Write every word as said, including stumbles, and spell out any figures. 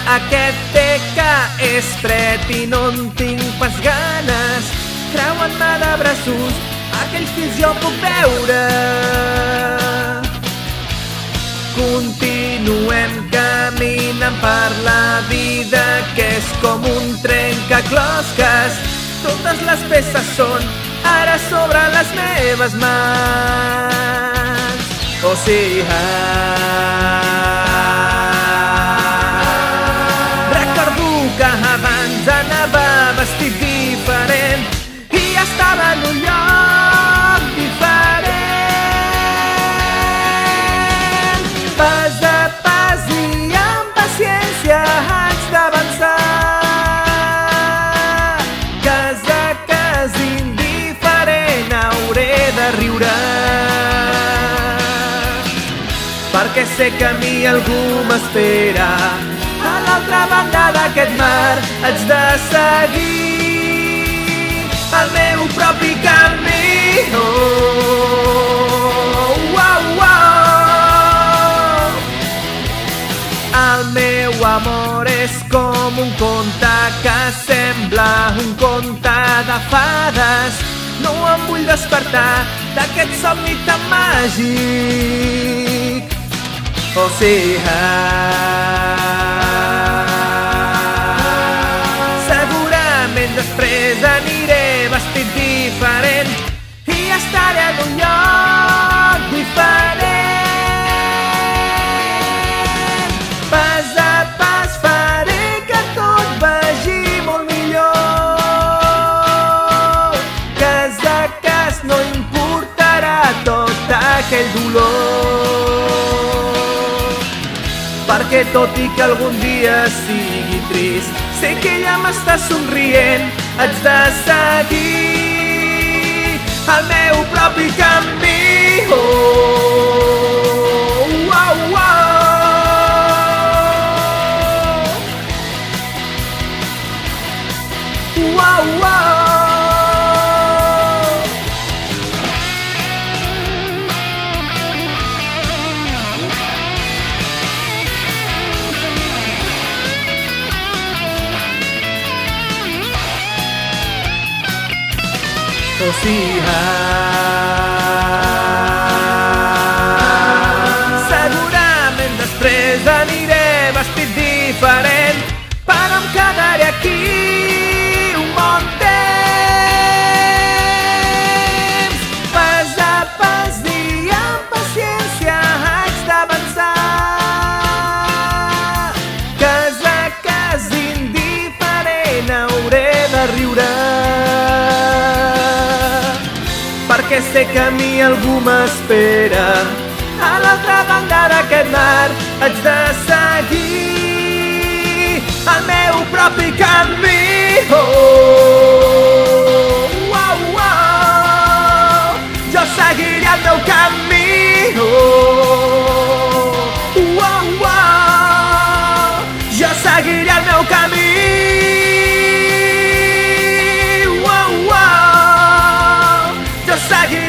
Aquest té que és fred i no en tinc pas ganes. Creuen-me de braços, aquells fills jo puc veure. Continuem caminant per la vida, que és com un trencaclosques. Totes les peces són ara sobre les meves mans. Oh sí, ah. Recordo que abans anava vestit diferent i estava en un lloc diferent. Pas a pas i amb paciència haig d'avançar. Cas a cas indiferent hauré de riure, perquè sé que a mi algú m'espera. A l'altra banda d'aquest mar haig de seguir el meu propi camí. Oh, oh, oh. El meu amor és com un conte que sembla un conte de fades. No em vull despertar d'aquest somni tan màgic. Oh sí, ah. Segurament després aniré vestit diferent i estaré en un lloc diferent. Pas a pas faré que tot vagi molt millor. Cas a cas no importarà tot aquell dolor, perquè tot i que algun dia sigui trist, sé que ella m'està somrient. Haig de seguir el meu propi camí. Oh, oh, oh. Wow, wow. Oh sí, ah. Segurament després aniré vestit diferent, però em quedaré aquí un bon temps. Pas a pas i amb paciència haig d'avançar. Cas a cas indiferent hauré de riure, perquè sé que a mi algú m'espera. A l'altra banda d'aquest mar haig de seguir el meu propi camí. Oh, oh, oh. Jo seguiré el meu camí. Oh, oh, oh. Jo seguiré el meu camí. Seguir